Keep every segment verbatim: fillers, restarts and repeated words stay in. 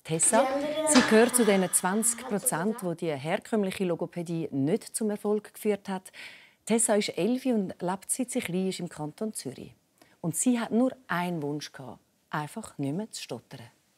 Tessa. Sie gehört zu den zwanzig Prozent, wo die herkömmliche Logopädie nicht zum Erfolg geführt hat. Tessa ist elf und lebt, seit sie klein ist, im Kanton Zürich. Und sie hat nur einen Wunsch gehabt: einfach nicht mehr zu stottern.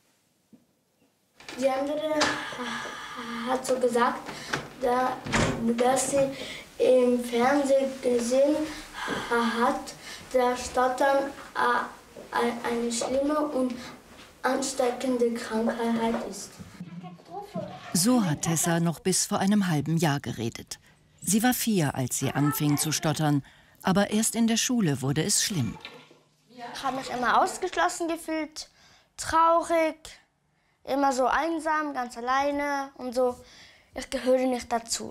Die andere hat so gesagt, dass sie im Fernsehen gesehen hat, dass Stottern eine schlimme und ansteckende Krankheit ist. So hat Tessa noch bis vor einem halben Jahr geredet. Sie war vier, als sie anfing zu stottern. Aber erst in der Schule wurde es schlimm. Ich habe mich immer ausgeschlossen gefühlt, traurig, immer so einsam, ganz alleine und so. Ich gehöre nicht dazu.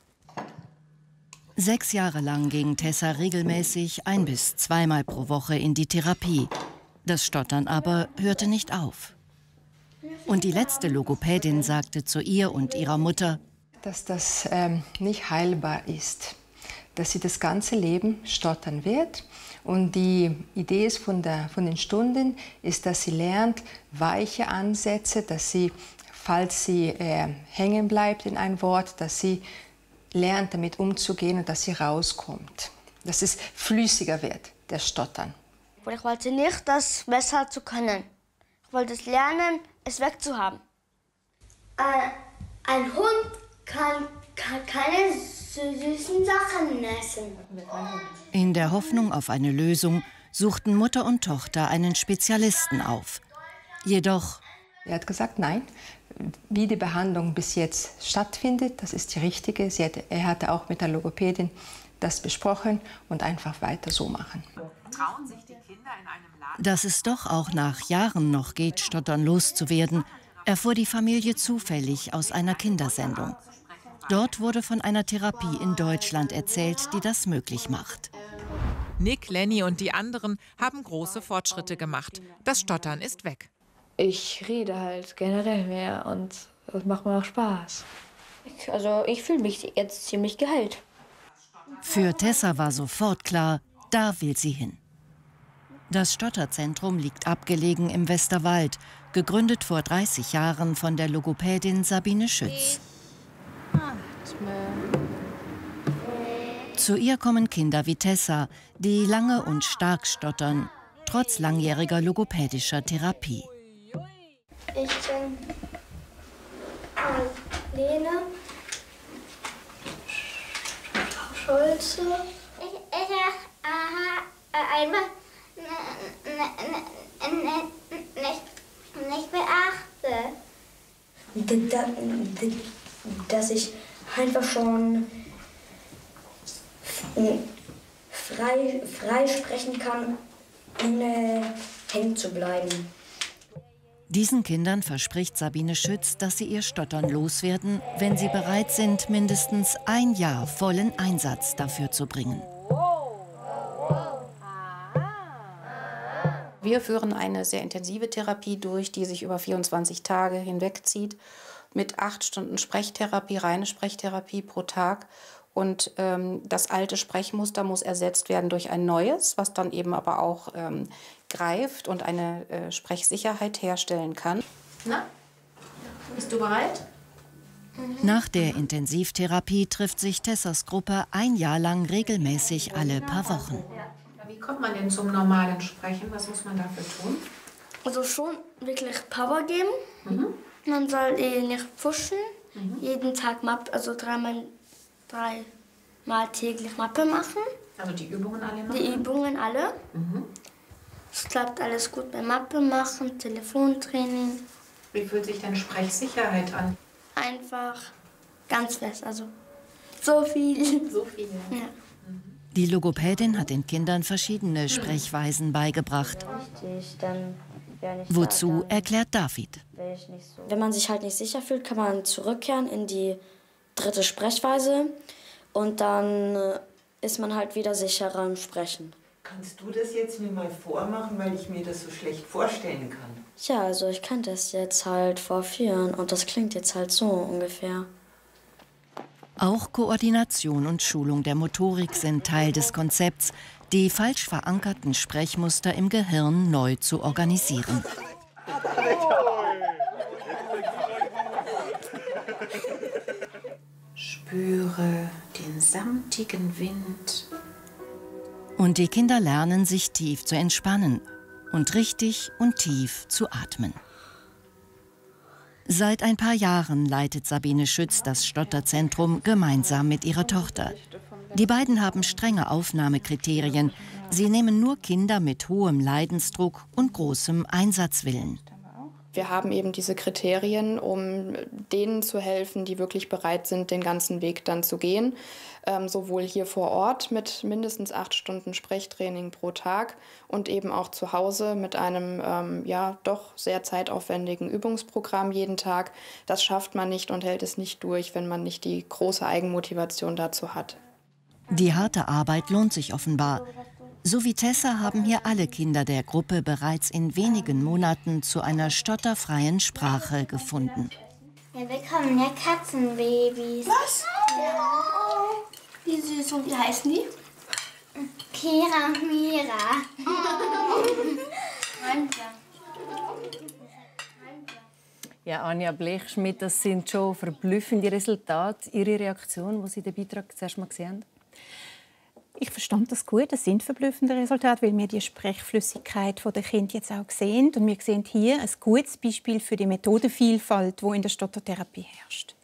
Sechs Jahre lang ging Tessa regelmäßig ein- bis zweimal pro Woche in die Therapie. Das Stottern aber hörte nicht auf. Und die letzte Logopädin sagte zu ihr und ihrer Mutter, dass das ähm, nicht heilbar ist, dass sie das ganze Leben stottern wird. Und die Idee ist von, der, von den Stunden, ist, dass sie lernt weiche Ansätze, dass sie, falls sie äh, hängen bleibt in ein Wort, dass sie lernt, damit umzugehen und dass sie rauskommt. Dass es flüssiger wird, das Stottern. Ich wollte nicht, das besser zu können. Ich wollte es lernen, es wegzuhaben. Ein, ein Hund kann, kann keine süßen Sachen essen. In der Hoffnung auf eine Lösung suchten Mutter und Tochter einen Spezialisten auf. Jedoch... Er hat gesagt, nein, wie die Behandlung bis jetzt stattfindet, das ist die richtige. Sie hatte, er hatte auch mit der Logopädin das besprochen und einfach weiter so machen. Dass es doch auch nach Jahren noch geht, stottern loszuwerden, erfuhr die Familie zufällig aus einer Kindersendung. Dort wurde von einer Therapie in Deutschland erzählt, die das möglich macht. Nick, Lenny und die anderen haben große Fortschritte gemacht. Das Stottern ist weg. Ich rede halt generell mehr und das macht mir auch Spaß. Ich, also ich fühle mich jetzt ziemlich geheilt. Für Tessa war sofort klar, da will sie hin. Das Stotterzentrum liegt abgelegen im Westerwald, gegründet vor dreißig Jahren von der Logopädin Sabine Schütz. Zu ihr kommen Kinder wie Tessa, die lange und stark stottern, trotz langjähriger logopädischer Therapie. Ich bin Lena Schulze. Ich, ich äh, einmal nicht, nicht beachte. Dass ich einfach schon frei, frei sprechen kann, ohne hängen zu bleiben. Diesen Kindern verspricht Sabine Schütz, dass sie ihr Stottern loswerden, wenn sie bereit sind, mindestens ein Jahr vollen Einsatz dafür zu bringen. Wir führen eine sehr intensive Therapie durch, die sich über vierundzwanzig Tage hinwegzieht, mit acht Stunden Sprechtherapie, reine Sprechtherapie pro Tag. Und ähm, das alte Sprechmuster muss ersetzt werden durch ein neues, was dann eben aber auch ähm, greift und eine äh, Sprechsicherheit herstellen kann. Na, bist du bereit? Nach der Intensivtherapie trifft sich Tessas Gruppe ein Jahr lang regelmäßig alle paar Wochen. Wie kommt man denn zum normalen Sprechen? Was muss man dafür tun? Also schon wirklich Power geben. Mhm. Man soll eh nicht pushen. Mhm. Jeden Tag Mappe, also dreimal, dreimal täglich Mappe machen. Also die Übungen alle machen? Die Übungen alle. Mhm. Es klappt alles gut beim Mappe machen, Telefontraining. Wie fühlt sich deine Sprechsicherheit an? Einfach ganz fest, also so viel. So viel, ja. Ja. Die Logopädin hat den Kindern verschiedene Sprechweisen beigebracht. Wozu erklärt David. Wenn man sich halt nicht sicher fühlt, kann man zurückkehren in die dritte Sprechweise und dann ist man halt wieder sicherer im Sprechen. Kannst du das jetzt mir mal vormachen, weil ich mir das so schlecht vorstellen kann? Ja, also ich kann das jetzt halt vorführen und das klingt jetzt halt so ungefähr. Auch Koordination und Schulung der Motorik sind Teil des Konzepts, die falsch verankerten Sprechmuster im Gehirn neu zu organisieren. Spüre den samtigen Wind. Und die Kinder lernen, sich tief zu entspannen und richtig und tief zu atmen. Seit ein paar Jahren leitet Sabine Schütz das Stotterzentrum gemeinsam mit ihrer Tochter. Die beiden haben strenge Aufnahmekriterien. Sie nehmen nur Kinder mit hohem Leidensdruck und großem Einsatzwillen. Wir haben eben diese Kriterien, um denen zu helfen, die wirklich bereit sind, den ganzen Weg dann zu gehen. Ähm, sowohl hier vor Ort mit mindestens acht Stunden Sprechtraining pro Tag und eben auch zu Hause mit einem ähm, ja doch sehr zeitaufwendigen Übungsprogramm jeden Tag. Das schafft man nicht und hält es nicht durch, wenn man nicht die große Eigenmotivation dazu hat. Die harte Arbeit lohnt sich offenbar. So wie Tessa haben hier alle Kinder der Gruppe bereits in wenigen Monaten zu einer stotterfreien Sprache gefunden. Ja, wir bekommen ja Katzenbabys. Was? Ja. Wie süß. Und wie heißen die? Kira und Mira. Ja, Anja Blechschmidt, das sind schon verblüffende Resultate. Ihre Reaktion, als Sie den Beitrag zuerst mal gesehen haben? Ich verstand das gut. Das sind verblüffende Resultate, weil wir die Sprechflüssigkeit der Kinder jetzt auch sehen. Und wir sehen hier ein gutes Beispiel für die Methodenvielfalt, die in der Stottertherapie herrscht.